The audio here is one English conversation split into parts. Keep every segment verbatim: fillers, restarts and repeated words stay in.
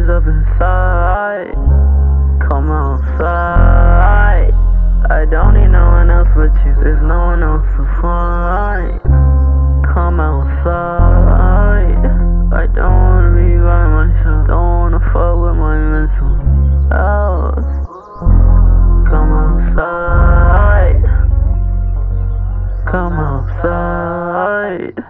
always up inside. Come outside. I don't need no one else but you. There's no one else to find. Come outside. I don't wanna be by myself. Don't wanna fuck with my mental health. Come outside. Come outside.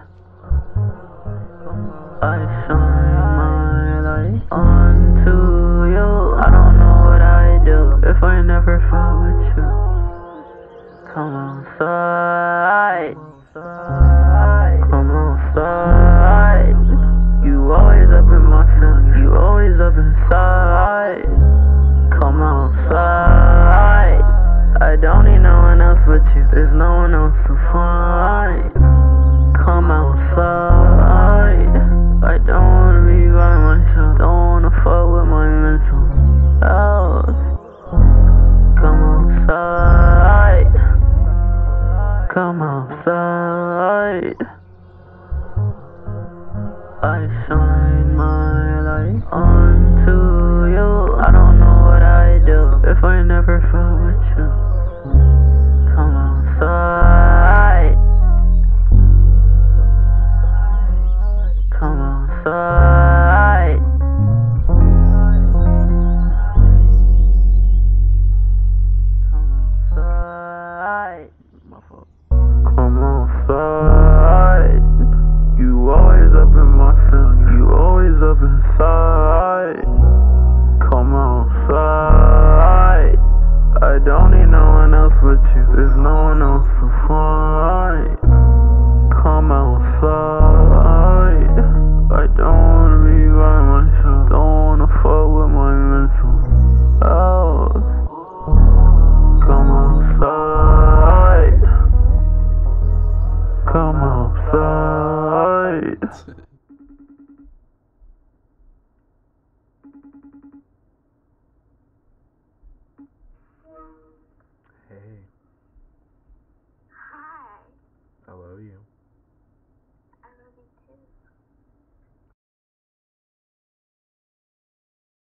I shine my light onto you. I don't know what I do if I never fell with you. Come outside. Come outside. You always up in my feelings. You always up inside. Come outside. I don't need no one else but you. There's no one else to find. Come outside. I don't wanna be by myself. Don't wanna fuck with my mental health. Come outside. Come outside. I shine my light onto you. I don't know what I do if I never fell with you. Come outside. Come outside. Come outside. My fault. Come outside. You always up in my feelings. You always up inside. Come outside. I don't need no one else but you. There's no one else to find. Come outside. I don't wanna be by myself. Don't wanna fuck with my mental health. Come outside. Come outside.